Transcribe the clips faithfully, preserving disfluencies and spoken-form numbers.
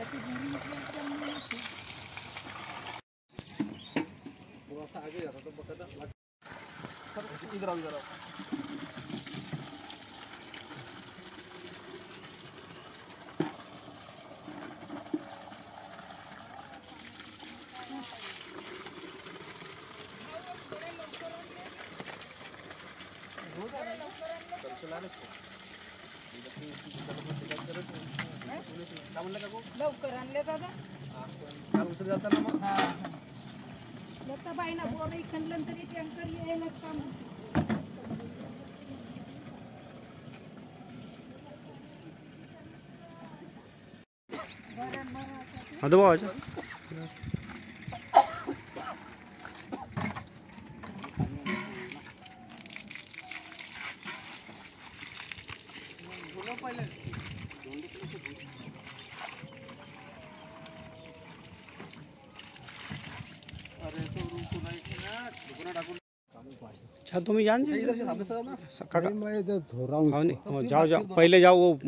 थोड़ा सा आगे जाता तो बकायदा इधर आओ इधर आओ। लवकर आणले दादा काल उशीर जाताना मग लता बाईना बोर इखंडलं तरी टँकर यायला काम ಅದು ಬಾಜು अच्छा तुम्हें जान जी इधर से सामने से ना काका मैं इधर धो रहा हूँ। हाँ नहीं जाओ जाओ पहले जाओ वो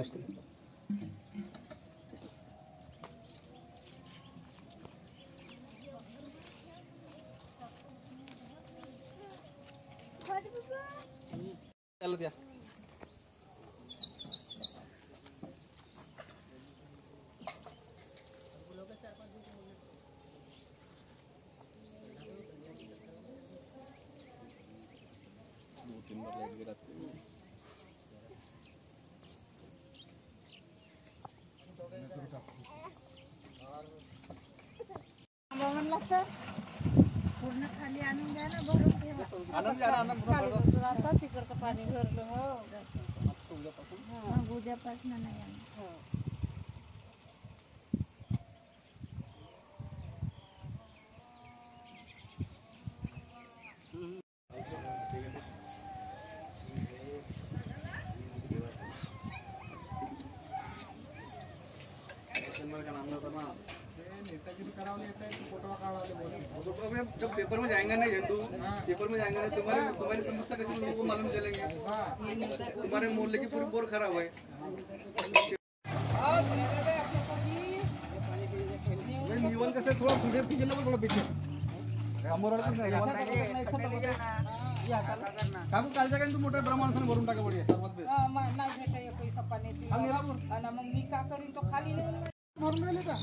चल दिया तीन बार लाइट गिरा लागतं पूर्ण खाली आणून द्या ना भरून ठेवा आनंद आनंद आता तिकडचं पाणी भरलं हो उद्यापासून उद्यापासून नाही आणलं जब पेपर में जाएंगे ना झंडू पेपर में जाएंगे तुम्हारे तुम्हारी समस्या कैसे लोगों को मालूम चलेंगे तुम्हारे मोहल्ले की पूरी बोर खराब है निवल कैसे थोड़ा पुढे पीछे लगा थोड़ा पीछे काकू कालच्या काही तू मोठ्या प्रमाणात भरून टाका पडे सर्वात बेस्ट नाही भेटाय पैसा पाण्याची आणि मग मी का करीन तो खाली नेऊन भरून राहिले का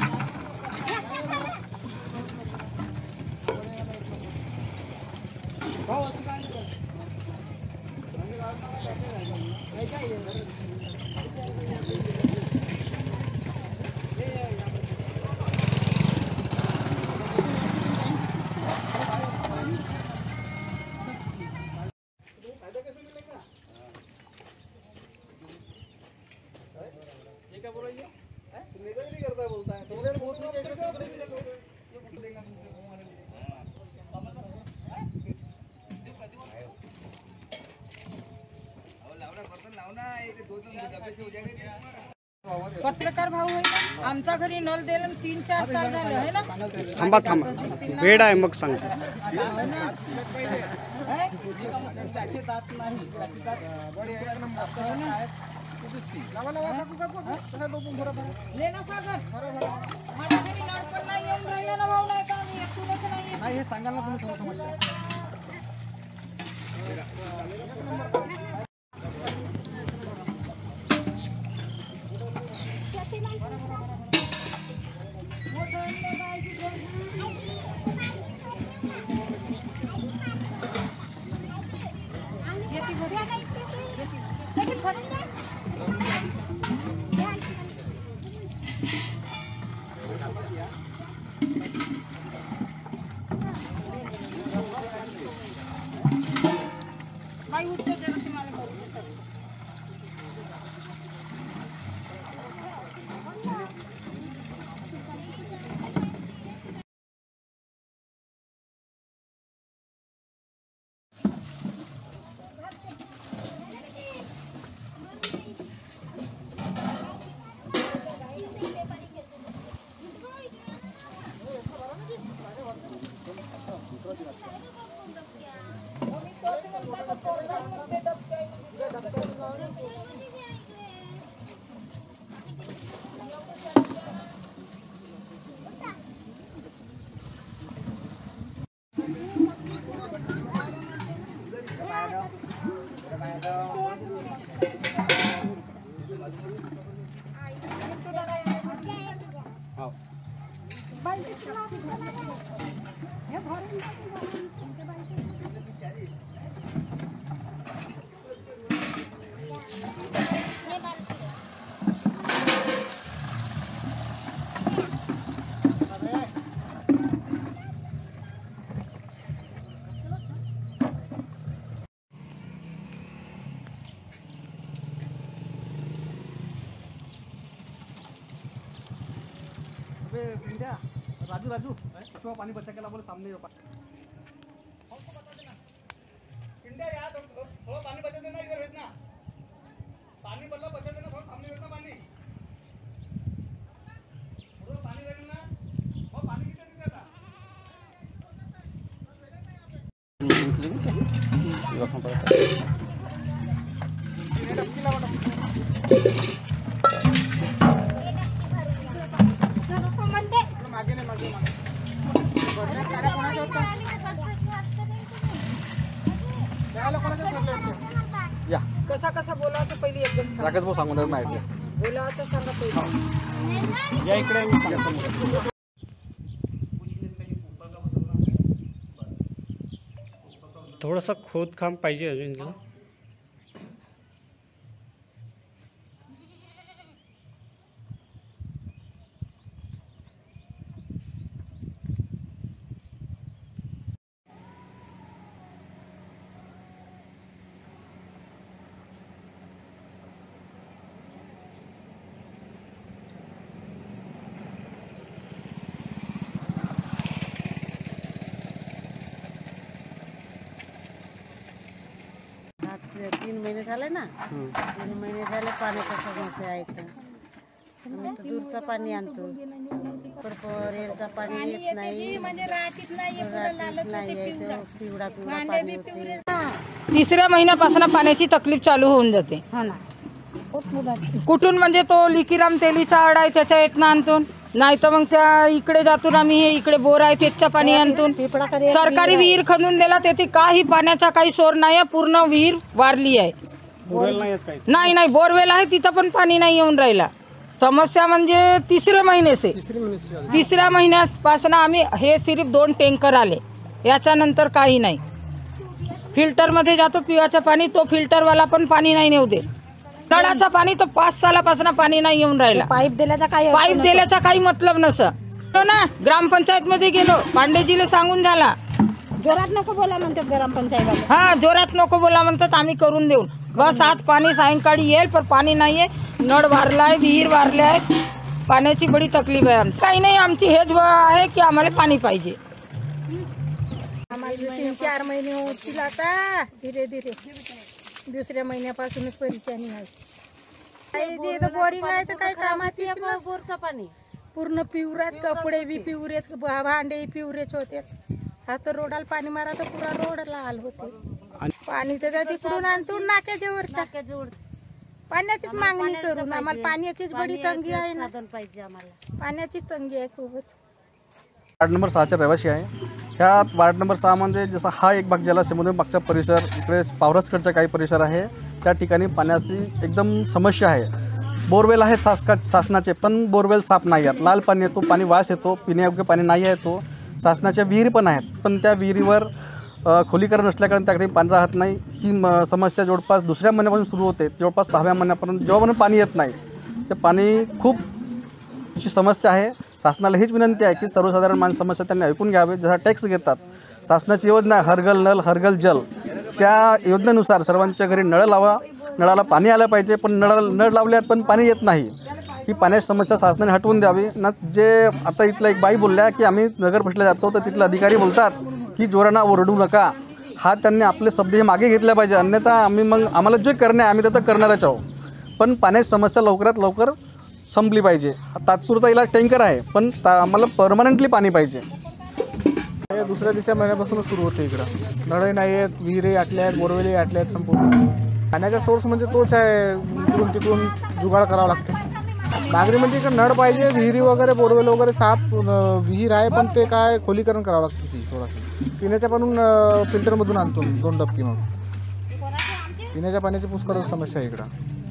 क्या बोल रही है निकल नहीं करता बोलता है तुम्हारे बहुत लोग पत्रकार भाऊ आहे आमच्या घरी नल दिलं तीन चार तास झाले आहे ना थांबा थांबा वेळ आहे मग सांगतो नाही हे सांगाल ना तुम्ही थोडं समस्या नाही उत्तर द्यायला तुम्हाला राजू राजू तो पानी बचा के ला बोले सामने पिंडा यार थोड़ा पानी बचा देना इधर भेजना पानी बल्ला बचा देना थोड़ा सामने भेजना पानी थोड़ा पानी भेजना और पानी कितना दे देता ये रखना पड़ता है कसा कसा बोलावं पहिले एकदम राकेश भाऊ सांगून माहिती बोलावं सांगा पहिले या इकडे मी सांगतो थोडंसं खोदकाम पाहिजे अजून इकडं. तीन महिने झाले ना तीन महिने झाले पाण्याचा समस्या आहे इथं. आम्ही तर दूरचं पाणी आणतो परपरेलचं पाणी येत नाही राहतीत नाही आहे पिवळा पिवळा पाणी होते. तिसऱ्या महिन्यापासून पाण्याची तकलीफ चालू होऊन जाते. हो ना कुठून म्हणजे तो लिकीराम तेलीचा आड आहे त्याच्या येतनं आणतून नाही तर मग त्या इकडे जातून आम्ही हे इकडे बोर आहे त्याच्या पाणी आणतून सरकारी विहीर खणून दिला तेथे काही पाण्याचा काही सोर नाही आहे. पूर्ण विहीर वारली आहे. नाही नाही बोरवेल आहे तिथं पण पाणी नाही येऊन राहिला. समस्या म्हणजे तिसरे महिने से तिसऱ्या महिन्यापासून आम्ही हे सिर्फ दोन टँकर आले याच्यानंतर काही नाही. फिल्टरमध्ये जातो पिवाचं पाणी तो फिल्टरवाला पण पाणी नाही नेऊ दे. नळाचं पाणी तर पाच सालापासून पाणी नाही येऊन राहिला. पाईप दिल्याचा काय पाईप दिल्याचा काही मतलब नसं ना. ग्रामपंचायत मध्ये गेलो पांडेजीला सांगून झाला जोरात नको बोला म्हणतात ग्रामपंचायत. हा जोरात नको बोला म्हणतात आम्ही करून देऊन बस आज पाणी सायंकाळी येईल पण पाणी नाहीये. नळ वारलाय विहीर वारले आहेत पाण्याची बडी तकलीफ आहे आमची. काही नाही आमची हेच आहे की आम्हाला पाणी पाहिजे. आम्हाला तीन चार महिने होतील आता धीरे धीरे दुसऱ्या महिन्यापासूनच परेशानी आहे. काही बोरिंग आहे तर काही कामात बोरचं पाणी पूर्ण पिवराच कपडे बी पिवरेच भांडे पिवरेच होते. आता रोडाला पाणी मारा तर पुरा रोडला हाल होते. पाणी तर तिकडून आणतून नाक्याच्या वर नाक्याच्या पाण्याचीच मागणी करून आम्हाला पाण्याचीच बडी तंगी आहे ना. पाहिजे आम्हाला पाण्याची तंगी आहे खूपच. वार्ड नंबर सहाचा रहिवासी आहे. ह्या वार्ड नंबर सहामध्ये जसा हा एक भाग जलाशयामधून मागचा परिसर इकडे पावरसकडचा काही परिसर आहे त्या ठिकाणी पाण्याची एकदम समस्या आहे. बोरवेल आहेत शासका शासनाचे पण बोरवेल साफ नाही आहेत. लाल पाणी येतो पाणी वास येतो पिण्यायोग्य पाणी नाही आहे. तो शासनाच्या विहिरी पण आहेत पण त्या विहिरीवर खोलीकरण नसल्याकारणे त्याकडे पाणी राहत नाही. ही म समस्या जवळपास दुसऱ्या महिन्यापासून सुरू होते जवळपास सहाव्या महिन्यापर्यंत जेव्हा पाणी येत नाही ते पाणी खूप अशी समस्या आहे. शासनाला हीच विनंती आहे की सर्वसाधारण मान समस्या त्यांनी ऐकून घ्यावे. जसा टॅक्स घेतात शासनाची योजना हरगल नल हरगल जल त्या योजनेनुसार सर्वांच्या घरी नळ लावा. नळाला पाणी आलं पाहिजे पण नळ नळ लावल्यात पण पाणी येत नाही. ही पाण्याची समस्या शासनाने हटवून द्यावी ना. जे आता इथला एक बाई बोलल्या की आम्ही नगर परिषदेला जातो तर तिथले अधिकारी बोलतात की जोरांना ओरडू नका. हा त्यांनी आपले शब्द हे मागे घेतले पाहिजे अन्यथा आम्ही मग आम्हाला जे करणे आम्ही तर करणारच आहोत. पण पाण्याची समस्या लवकरात लवकर संपली पाहिजे. तात्पुरता इलाज टँकर आहे पण आम्हाला परमनंटली पाणी पाहिजे. हे दुसऱ्या तिसऱ्या महिन्यापासून सुरू होते. इकडं नळही नाही आहेत विहिरी आटल्या आहेत बोरवेली आटल्या आहेत. संपूर्ण पाण्याचा सोर्स म्हणजे तोच आहे. इकडून तिकडून जुगाड करावं लागते. मागणी म्हणजे इकडे नळ पाहिजे विहिरी वगैरे बोरवेल वगैरे साफ विहीर आहे पण ते काय खोलीकरण करावं लागतं. तिची थोडंसं पिण्याच्या पण फिल्टरमधून आणतो दोन डबकी. मग पिण्याच्या पाण्याची पुष्कळ समस्या आहे इकडं.